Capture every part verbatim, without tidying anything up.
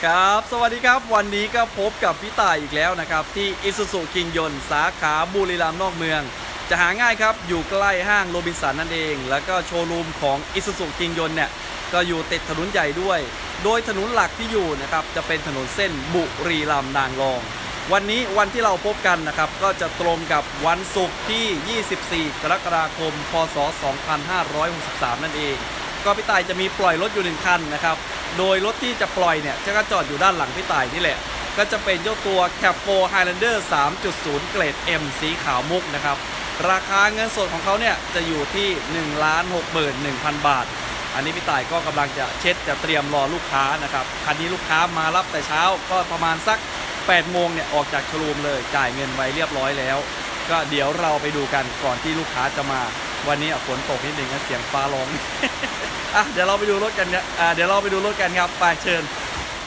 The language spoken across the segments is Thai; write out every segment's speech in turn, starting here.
ครับสวัสดีครับวันนี้ก็พบกับพี่ต่ายอีกแล้วนะครับที่ Isuzu คิงยนต์สาขาบุรีรัมย์นอกเมืองจะหาง่ายครับอยู่ใกล้ห้างโรบินสันนั่นเองแล้วก็โชว์รูมของ Isuzu คิงยนต์เนี่ยก็อยู่ติดถนนใหญ่ด้วยโดยถนนหลักที่อยู่นะครับจะเป็นถนนเส้นบุรีรัมย์นางรองวันนี้วันที่เราพบกันนะครับก็จะตรงกับวันศุกร์ที่ยี่สิบสี่กรกฎาคมพศสองพันห้าร้อยหกสิบสามนั่นเองก็พี่ต่ายจะมีปล่อยรถอยู่หนึ่งคันนะครับโดยรถที่จะปล่อยเนี่ยจะก็จอดอยู่ด้านหลังพี่ต่ายนี่แหละก็จะเป็นเจ้าตัว แคป โฟร์ Highlander สามจุดศูนย์ เกรด M สีขาวมุกนะครับราคาเงินสดของเขาเนี่ยจะอยู่ที่ หนึ่งล้านหกหมื่นหนึ่งพัน บาทอันนี้พี่ต่ายก็กำลังจะเช็ดจะเตรียมรอลูกค้านะครับคันนี้ลูกค้ามารับแต่เช้าก็ประมาณสักแปดโมงเนี่ยออกจากโชว์รูมเลยจ่ายเงินไว้เรียบร้อยแล้วก็เดี๋ยวเราไปดูกันก่อนที่ลูกค้าจะมาวันนี้ฝนตกนิดนึงเสียงฟ้าร้องอ่ะเดี๋ยวเราไปดูรถกันเนี่ยอ่ะเดี๋ยวเราไปดูรถกันครับไปเชิญ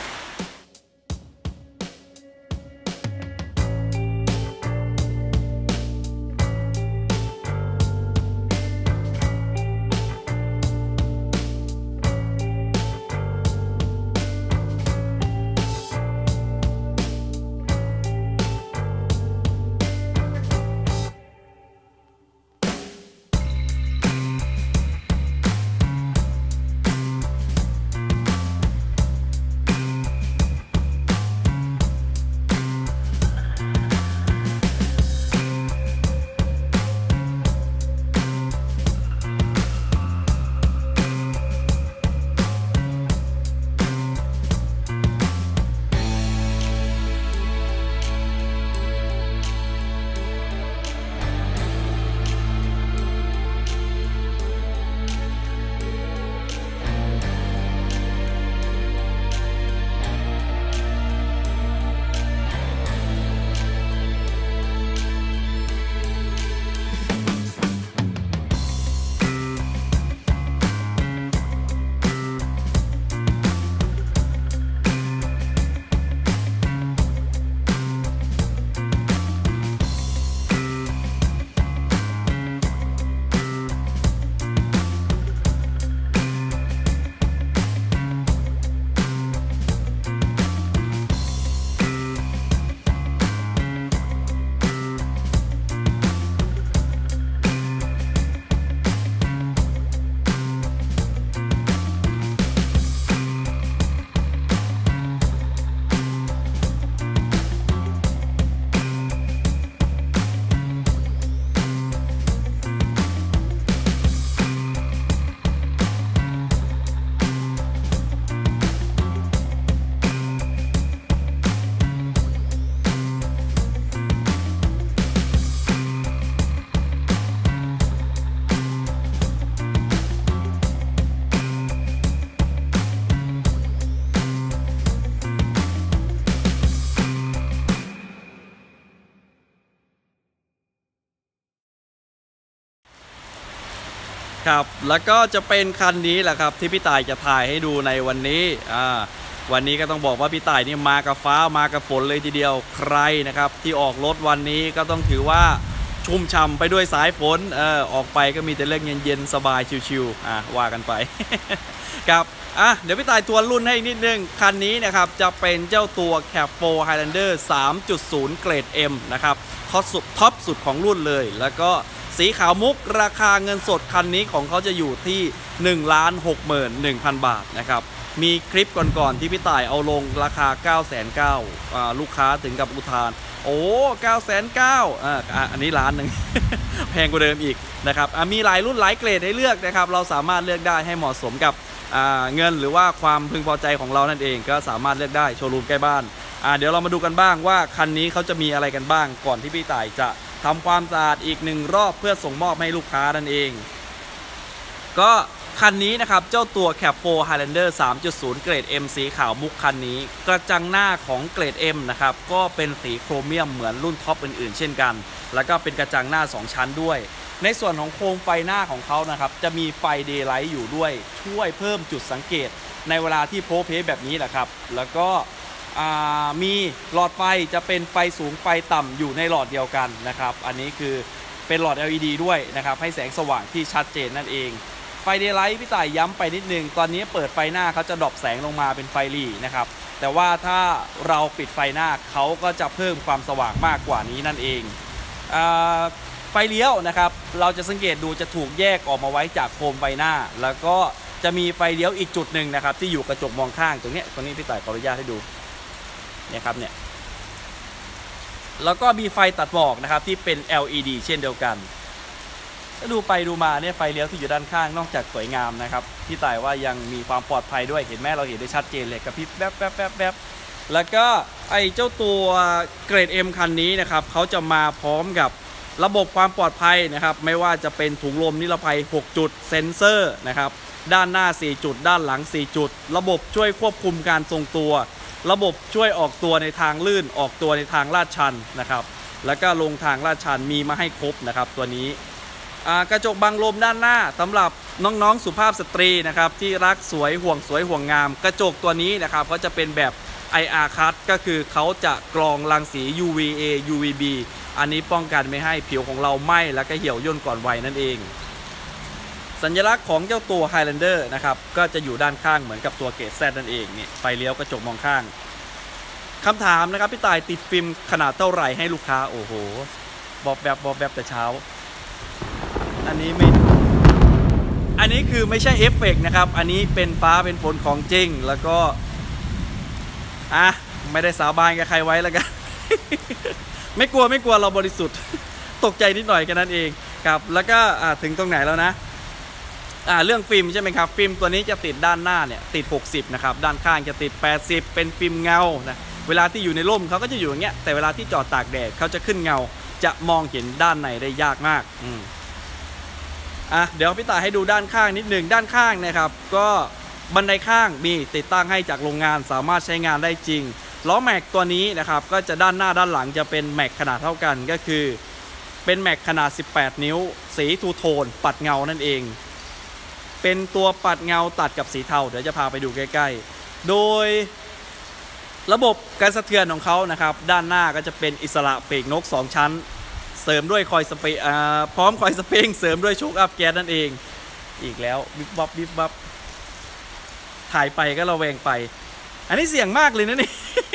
ครับแล้วก็จะเป็นคันนี้แหละครับที่พี่ต่ายจะถ่ายให้ดูในวันนี้อ่าวันนี้ก็ต้องบอกว่าพี่ต่ายนี่มากับฟ้ามากับฝนเลยทีเดียวใครนะครับที่ออกรถวันนี้ก็ต้องถือว่าชุ่มฉ่ำไปด้วยสายฝนเออออกไปก็มีแต่เรื่องเย็นๆสบายชิวๆอ่ะว่ากันไป ครับอ่ะเดี๋ยวพี่ต่ายทวนรุ่นให้นิดนึงคันนี้นะครับจะเป็นเจ้าตัว แคป โฟร์ Highlander สามจุดศูนย์ เกรด M นะครับท็อปสุดท็อปสุดของรุ่นเลยแล้วก็สีขาวมุกราคาเงินสดคันนี้ของเขาจะอยู่ที่ หนึ่งล้านหกหมื่นหนึ่งพัน บาทนะครับมีคลิปก่อนๆที่พี่ต่ายเอาลงราคา เก้าแสนเก้าหมื่น อ่าลูกค้าถึงกับอุทานโอ้ เก้าแสนเก้าหมื่น อ่าอันนี้ล้านหนึ่ง แพงกว่าเดิมอีกนะครับมีหลายรุ่นหลายเกรดให้เลือกนะครับเราสามารถเลือกได้ให้เหมาะสมกับเงินหรือว่าความพึงพอใจของเรานั่นเองก็สามารถเลือกได้โชว์รูมใกล้บ้านเดี๋ยวเรามาดูกันบ้างว่าคันนี้เขาจะมีอะไรกันบ้างก่อนที่พี่ต่ายจะทำความสะอาดอีกหนึ่งรอบเพื่อส่งมอบให้ลูกค้านั่นเองก็คันนี้นะครับเจ้าตัว แคป โฟร์ Highlander สามจุดศูนย์ เกรด M สีขาวมุกคันนี้กระจังหน้าของเกรด M นะครับก็เป็นสีโครเมียมเหมือนรุ่นท็อปอื่นๆเช่นกันแล้วก็เป็นกระจังหน้าสองชั้นด้วยในส่วนของโคมไฟหน้าของเขานะครับจะมีไฟเดย์ไลท์อยู่ด้วยช่วยเพิ่มจุดสังเกตในเวลาที่โพเพแบบนี้แหละครับแล้วก็ มีหลอดไฟจะเป็นไฟสูงไฟต่ำอยู่ในหลอดเดียวกันนะครับอันนี้คือเป็นหลอด แอล อี ดี ด้วยนะครับให้แสงสว่างที่ชัดเจนนั่นเองฟเดย์ไลท์พี่ต่ายย้ำไปนิดนึงตอนนี้เปิดไฟหน้าเขาจะดรอปแสงลงมาเป็นไฟหรี่นะครับแต่ว่าถ้าเราปิดไฟหน้าเขาก็จะเพิ่มความสว่างมากกว่านี้นั่นเองไฟเลี้ยวนะครับเราจะสังเกตดูจะถูกแยกออกมาไว้จากโคมไฟหน้าแล้วก็จะมีไฟเลี้ยวอีกจุดหนึ่งนะครับที่อยู่กระจกมองข้างตรงนี้ตรงนี้พี่ต่ายขออนุญาตให้ดูเนี่ยครับเนี่ยแล้วก็มีไฟตัดหมอกนะครับที่เป็น แอล อี ดี เช่นเดียวกันถ้าดูไปดูมาเนี่ยไฟเลี้ยวที่อยู่ด้านข้างนอกจากสวยงามนะครับพี่ต่ายว่ายังมีความปลอดภัยด้วยเห็นไหมเราเห็นได้ชัดเจนเลยกระพริบแวบแวบแวบแวบแล้วก็ไอ้เจ้าตัวเกรด M คันนี้นะครับเขาจะมาพร้อมกับระบบความปลอดภัยนะครับไม่ว่าจะเป็นถุงลมนิรภัยหกจุดเซ็นเซอร์นะครับด้านหน้าสี่จุดด้านหลังสี่จุดระบบช่วยควบคุมการทรงตัวระบบช่วยออกตัวในทางลื่นออกตัวในทางลาดชันนะครับแล้วก็ลงทางลาดชันมีมาให้ครบนะครับตัวนี้กระจกบังลมด้านหน้าสำหรับน้องๆสุภาพสตรีนะครับที่รักสวยห่วงสวยห่วงงามกระจกตัวนี้นะครับก็จะเป็นแบบ ไอ อาร์ คัท ก็คือเขาจะกรองรังสี ยู วี เอ ยู วี บี อันนี้ป้องกันไม่ให้ผิวของเราไหม้แล้วก็เหี่ยวย่นก่อนวัยนั่นเองสัญลักษณ์ของเจ้าตัว Highlander นะครับก็จะอยู่ด้านข้างเหมือนกับตัวเกรด Z นั่นเองนี่ไฟเลี้ยวกระจกมองข้างคำถามนะครับพี่ต่ายติดฟิล์มขนาดเท่าไหร่ให้ลูกค้าโอ้โหบอบแบบบอบแบบแต่เช้าอันนี้ไม่อันนี้คือไม่ใช่เอฟเฟกต์นะครับอันนี้เป็นฟ้าเป็นฝนของจริงแล้วก็อ่ะไม่ได้สาบานกับใครไว้แล้วกัน ไม่กลัวไม่กลัวเราบริสุทธิ์ตกใจนิดหน่อยแค่นั้นเองครับแล้วก็ถึงตรงไหนแล้วนะอ่าเรื่องฟิล์มใช่ไหมครับฟิล์มตัวนี้จะติดด้านหน้าเนี่ยติดหกสิบนะครับด้านข้างจะติดแปดสิบเป็นฟิล์มเงานะเวลาที่อยู่ในร่มเขาก็จะอยู่อย่างเงี้ยแต่เวลาที่จอดตากแดดเขาจะขึ้นเงาจะมองเห็นด้านในได้ยากมากอืมอ่ะเดี๋ยวพี่ต่ายให้ดูด้านข้างนิดหนึ่งด้านข้างนะครับก็บันไดข้างมีติดตั้งให้จากโรงงานสามารถใช้งานได้จริงล้อแม็กตัวนี้นะครับก็จะด้านหน้าด้านหลังจะเป็นแม็กขนาดเท่ากันก็คือเป็นแม็กขนาดสิบแปดนิ้วสีทูโทนปัดเงานั่นเองเป็นตัวปัดเงาตัดกับสีเทาเดี๋ยวจะพาไปดูใกล้ๆโดยระบบการสะเทือนของเขานะครับด้านหน้าก็จะเป็นอิสระปีกนกสองชั้นเสริมด้วยคอยสเปรย์พร้อมคอยสเปรย์เสริมด้วยโชคอัพแก๊สนั่นเองอีกแล้วบิบบับบิบบับถ่ายไปก็ระแวงไปอันนี้เสี่ยงมากเลยนะนี่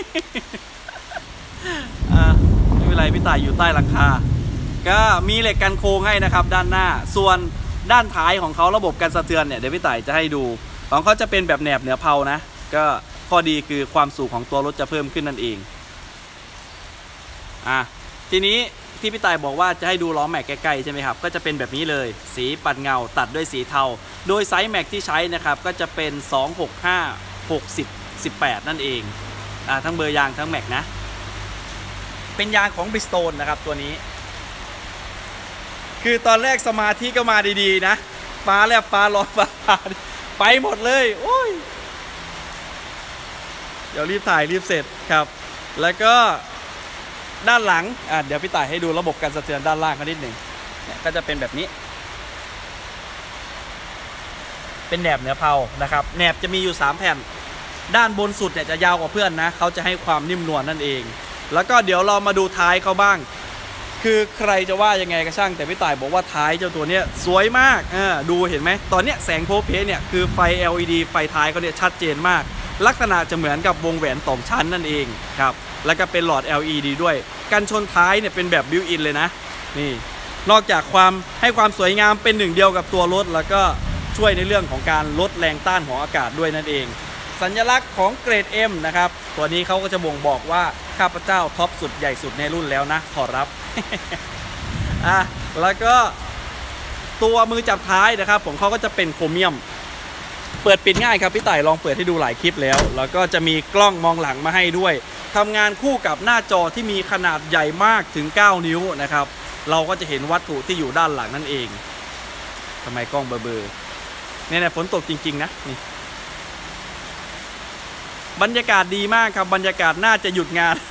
ไม่เป็นไรพี่ต่ายอยู่ใต้หลังคาก็มีเหล็กกันโค้งให้นะครับด้านหน้าส่วนด้านท้ายของเขาระบบการสะเทือนเนี่ยเดี๋ยวพี่ต่ายจะให้ดูของเขาจะเป็นแบบแหนบเหนือเพลานะก็ข้อดีคือความสูงของตัวรถจะเพิ่มขึ้นนั่นเองอ่ะทีนี้ที่พี่ต่ายบอกว่าจะให้ดูล้อแม็กใกล้ๆใช่ไหมครับก็จะเป็นแบบนี้เลยสีปัดเงาตัดด้วยสีเทาโดยไซส์แม็กที่ใช้นะครับก็จะเป็นสอง หก ห้า หก สิบ สิบแปดนั่นเองอ่าทั้งเบอร์ยางทั้งแม็กนะเป็นยางของ Bridgestone นะครับตัวนี้คือตอนแรกสมาธิก็มาดีๆนะฟ้าแลบฟ้าร้อนฟ้าผ่าไปหมดเลยโอ้ยเดี๋ยวรีบถ่ายรีบเสร็จครับแล้วก็ด้านหลังอ่ะเดี๋ยวพี่ต่ายให้ดูระบบการสะเทือนด้านล่างเขานิดหนึ่งเนี่ยก็จะเป็นแบบนี้เป็นแหนบเหนือเพลานะครับแหนบจะมีอยู่สามแผ่นด้านบนสุดเนี่ยจะยาวกว่าเพื่อนนะเขาจะให้ความนิ่มนวลนั่นเองแล้วก็เดี๋ยวเรามาดูท้ายเขาบ้างคือใครจะว่ายังไงก็ช่างแต่พี่ต่ายบอกว่าท้ายเจ้าตัวเนี้ยสวยมากอ่าดูเห็นไหมตอนเนี้ยแสงโพเพเนี่ยคือไฟ แอล อี ดี ไฟท้ายเขาเนี่ยชัดเจนมากลักษณะจะเหมือนกับวงแหวนสองชั้นนั่นเองครับแล้วก็เป็นหลอด แอล อี ดี ด้วยกันชนท้ายเนี่ยเป็นแบบบิวอินเลยนะนี่นอกจากความให้ความสวยงามเป็นหนึ่งเดียวกับตัวรถแล้วก็ช่วยในเรื่องของการลดแรงต้านของอากาศด้วยนั่นเองสัญลักษณ์ของเกรด M นะครับตัวนี้เขาก็จะบ่งบอกว่าข้าพเจ้าท็อปสุดใหญ่สุดในรุ่นแล้วนะขอรับ อ่ะแล้วก็ตัวมือจับท้ายนะครับของเขาก็จะเป็นโครเมียมเปิดปิดง่ายครับพี่ต่ายลองเปิดให้ดูหลายคลิปแล้วแล้วก็จะมีกล้องมองหลังมาให้ด้วยทำงานคู่กับหน้าจอที่มีขนาดใหญ่มากถึงเก้านิ้วนะครับเราก็จะเห็นวัตถุที่อยู่ด้านหลังนั่นเองทำไมกล้องเบลอๆเนี่ยฝนตกจริงๆนะนี่บรรยากาศดีมากครับบรรยากาศน่าจะหยุดงาน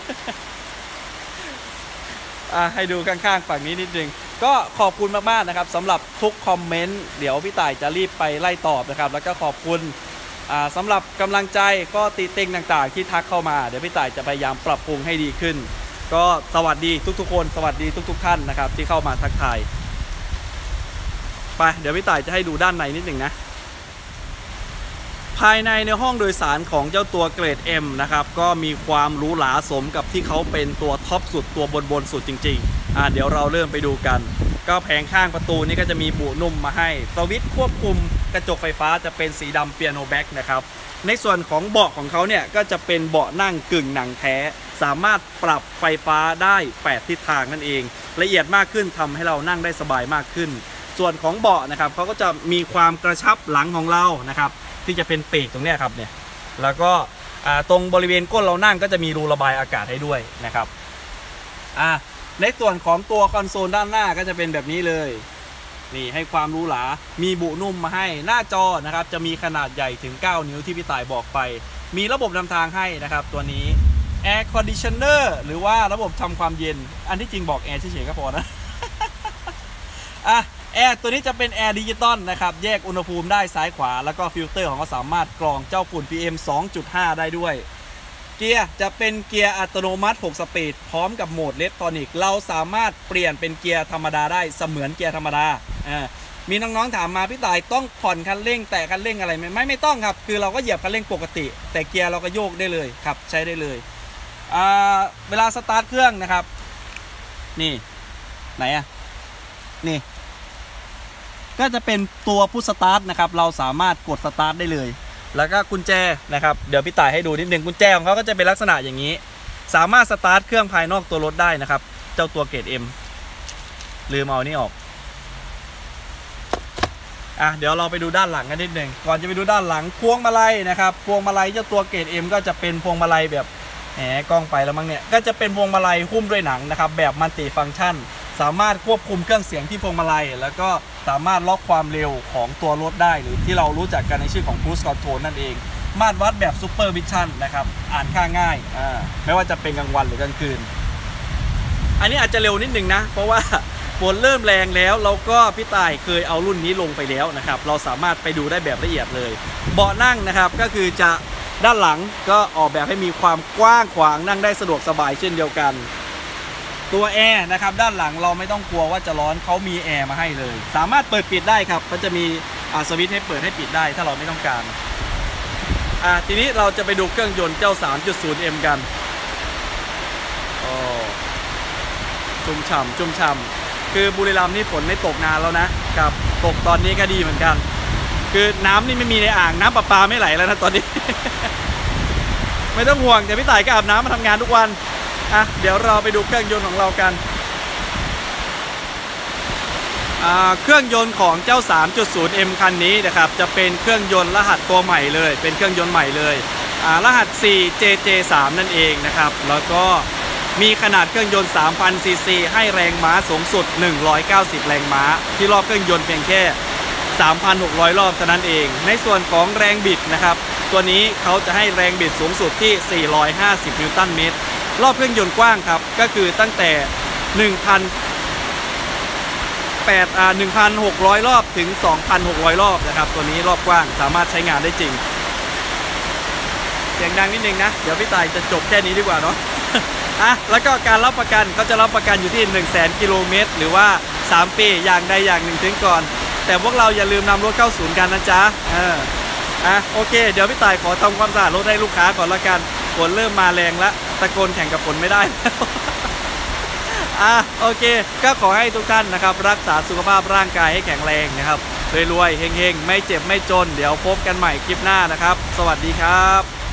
ให้ดูข้างๆฝั่งนี้นิดนึงก็ขอบคุณมากๆนะครับสำหรับทุกคอมเมนต์เดี๋ยวพี่ต่ายจะรีบไปไล่ตอบนะครับแล้วก็ขอบคุณสำหรับกำลังใจก็ติติงต่างๆที่ทักเข้ามาเดี๋ยวพี่ต่ายจะพยายามปรับปรุงให้ดีขึ้นก็สวัสดีทุกๆคนสวัสดีทุกๆท่านนะครับที่เข้ามาทักทายไปเดี๋ยวพี่ต่ายจะให้ดูด้านในนิดหนึ่งนะภายในในห้องโดยสารของเจ้าตัวเกรด M นะครับก็มีความหรูหราสมกับที่เขาเป็นตัวท็อปสุดตัวบนบนสุดจริงๆอ่าเดี๋ยวเราเริ่มไปดูกันก็แผงข้างประตูนี่ก็จะมีบุนุ่มมาให้สวิตช์ควบคุมกระจกไฟฟ้าจะเป็นสีดำเปียโนแบ็กนะครับในส่วนของเบาะของเขาเนี่ยก็จะเป็นเบาะนั่งกึ่งหนังแท้สามารถปรับไฟฟ้าได้แปดทิศทางนั่นเองละเอียดมากขึ้นทำให้เรานั่งได้สบายมากขึ้นส่วนของเบาะนะครับเขาก็จะมีความกระชับหลังของเรานะครับที่จะเป็นปีกตรงนี้ครับเนี่ยแล้วก็ตรงบริเวณก้นเรานั่งก็จะมีรูระบายอากาศให้ด้วยนะครับอ่าในส่วนของตัวคอนโซลด้านหน้าก็จะเป็นแบบนี้เลยนี่ให้ความหรูหรามีบุนุ่มมาให้หน้าจอนะครับจะมีขนาดใหญ่ถึงเก้านิ้วที่พี่ต่ายบอกไปมีระบบนำทางให้นะครับตัวนี้ Air Conditioner หรือว่าระบบทำความเย็นอันที่จริงบอกแอร์เฉยๆก็พอนะ อ่ะแอร์ตัวนี้จะเป็นแอร์ดิจิตอลนะครับแยกอุณหภูมิได้ซ้ายขวาแล้วก็ฟิลเตอร์ของเขาสามารถกรองเจ้าฝุ่น พี เอ็ม สองจุดห้า ได้ด้วยเกียร์จะเป็นเกียร์อัตโนมัติหกสปีดพร้อมกับโหมดเลทรอนิกเราสามารถเปลี่ยนเป็นเกียร์ธรรมดาได้เสมือนเกียร์ธรรมดาอ่ามีน้องๆถามมาพี่ต่ายต้องผ่อนคันเร่งแต่คันเร่งอะไรไหมไม่ไม่ต้องครับคือเราก็เหยียบคันเร่งปกติแต่เกียร์เราก็โยกได้เลยครับใช้ได้เลยอ่าเวลาสตาร์ทเครื่องนะครับนี่ไหนอะนี่ก็จะเป็นตัวพุชสตาร์ทนะครับเราสามารถกดสตาร์ทได้เลยแล้วก็กุญแจนะครับเดี๋ยวพี่ต่ายให้ดูนิดนึงกุญแจของเขาก็จะเป็นลักษณะอย่างนี้สามารถสตาร์ทเครื่องภายนอกตัวรถได้นะครับเจ้าตัวเกรด M ลืมเอานี่ออกอ่ะเดี๋ยวเราไปดูด้านหลังกันนิดนึงก่อนจะไปดูด้านหลังพวงมาลัยนะครับพวงมาลัยเจ้าตัวเกรด M ก็จะเป็นพวงมาลัยแบบแหมกล้องไปแล้วมั้งเนี่ยก็จะเป็นพวงมาลัยหุ้มด้วยหนังนะครับแบบมัลติฟังก์ชันสามารถควบคุมเครื่องเสียงที่พวงมาลัยแล้วก็สามารถล็อกความเร็วของตัวรถได้หรือที่เรารู้จักกันในชื่อของ Cruise Control นั่นเองมาตรวัดแบบ Super Vision นะครับอ่านค่าง่ายอ่าไม่ว่าจะเป็นกลางวันหรือกลางคืนอันนี้อาจจะเร็วนิดนึงนะเพราะว่าฝนเริ่มแรงแล้วเราก็พี่ต่ายเคยเอารุ่นนี้ลงไปแล้วนะครับเราสามารถไปดูได้แบบละเอียดเลยเบาะนั่งนะครับก็คือจะด้านหลังก็ออกแบบให้มีความกว้างขวางนั่งได้สะดวกสบายเช่นเดียวกันตัวแอร์นะครับด้านหลังเราไม่ต้องกลัวว่าจะร้อนเขามีแอร์มาให้เลยสามารถเปิดปิดได้ครับก็จะมีสวิตช์ให้เปิดให้ปิดได้ถ้าเราไม่ต้องการอ่าทีนี้เราจะไปดูเครื่องยนต์เจ้า สามจุดศูนย์ เอ็ม กันโอ้ชุ่มฉ่ำชุ่มฉ่ำคือบุรีรัมย์นี่ฝนไม่ตกนานแล้วนะครับตกตอนนี้ก็ดีเหมือนกันคือน้ำนี่ไม่มีในอ่างน้ำประปาไม่ไหลแล้วนะตอนนี้ ไม่ต้องห่วงเดี๋ยวพี่ต่ายก็อาบน้ำมาทำงานทุกวันอ่ะเดี๋ยวเราไปดูเครื่องยนต์ของเรากันเครื่องยนต์ของเจ้า สามจุดศูนย์ เอ็ม คันนี้นะครับจะเป็นเครื่องยนต์รหัสตัวใหม่เลยเป็นเครื่องยนต์ใหม่เลยรหัส โฟร์ เจ เจ สาม นั่นเองนะครับแล้วก็มีขนาดเครื่องยนต์ สามพัน ซี ซี ให้แรงม้าสูงสุดหนึ่งร้อยเก้าสิบแรงม้าที่รอบเครื่องยนต์เพียงแค่ สามพันหกร้อย รอบเท่านั้นเองในส่วนของแรงบิดนะครับตัวนี้เขาจะให้แรงบิดสูงสุดที่สี่ร้อยห้าสิบนิวตันเมตรรอบเครื่องยนต์กว้างครับก็คือตั้งแต่ หนึ่งพันแปดอ่า หนึ่งพันหกร้อย รอบถึง สองพันหกร้อย รอบนะครับตัวนี้รอบกว้างสามารถใช้งานได้จริงเสียงดังนิดนึงนะเดี๋ยวพี่ต่ายจะจบแค่นี้ดีกว่าเนาะ อ่ะแล้วก็การรับประกันเขาจะรับประกันอยู่ที่ หนึ่งแสน กิโลเมตรหรือว่าสามปีอย่างใดอย่างหนึ่งถึงก่อนแต่พวกเราอย่าลืมนำรถเข้าศูนย์กันนะจ๊ะเอออ่ะโอเคเดี๋ยวพี่ต่ายขอทำความสะอาดรถให้ลูกค้าก่อนละกันฝนเริ่มมาแรงแล้วตะโกนแข่งกับฝนไม่ได้ อ่ะโอเคก็ขอให้ทุกท่านนะครับรักษาสุขภาพร่างกายให้แข็งแรงนะครับรวยๆเฮงๆไม่เจ็บไม่จนเดี๋ยวพบกันใหม่คลิปหน้านะครับสวัสดีครับ